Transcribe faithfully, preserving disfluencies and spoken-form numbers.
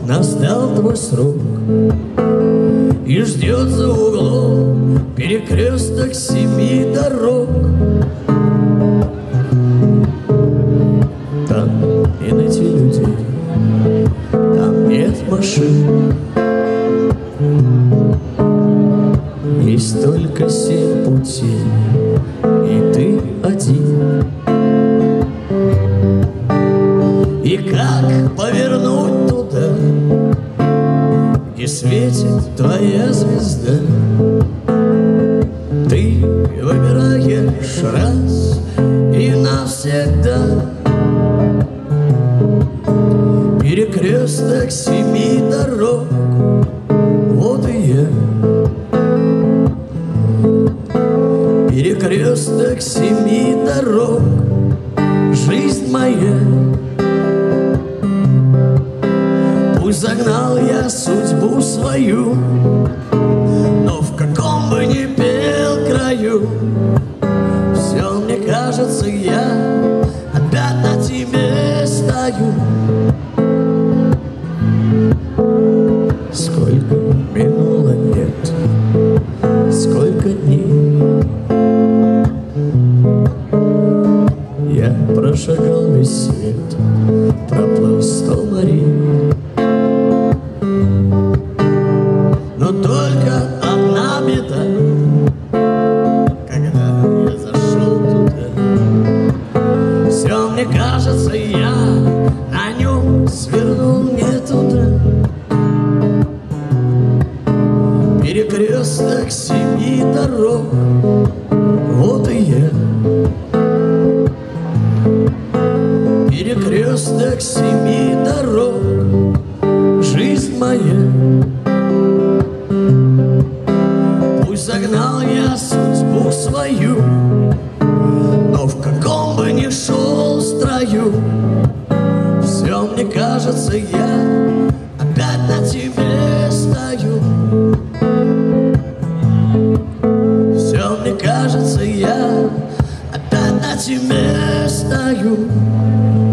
настал твой срок, и ждет за углом перекресток семи дорог. Там не найти людей, там нет машин, есть только семь путей, и ты один. И как повернуть туда, где светит твоя звезда? Ты выбираешь раз и навсегда. Перекресток семи дорог, вот и я. Перекресток семи дорог, жизнь моя. Пусть загнал я судьбу свою, но в каком бы ни пел краю, все мне кажется, я опять на тебе стою. Сколько минуло лет, сколько дней, я прошагал весь свет, проплыл сто морей. Но только одна беда, когда я зашел туда, все мне кажется, я на нем свернул не туда. Перекресток семи дорог, вот и я. Перекресток семи дорог, жизнь моя. Пусть загнал я судьбу свою, но в каком бы ни шел строю, все мне кажется, я опять на тебе стою. Все мне кажется, я опять на тебе стою.